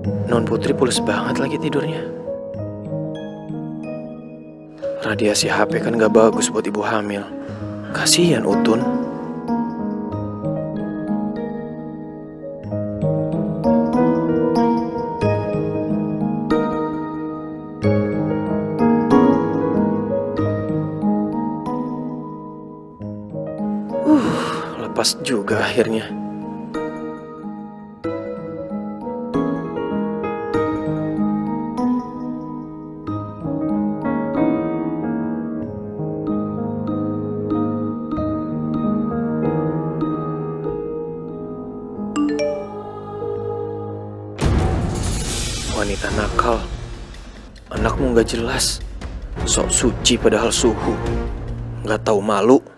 Non Putri pules banget lagi tidurnya. Radiasi HP kan gak bagus buat ibu hamil. Kasihan Utun. Lepas juga akhirnya. Wanita nakal. Anakmu gak jelas. Sok suci padahal suhu. Gak tahu malu.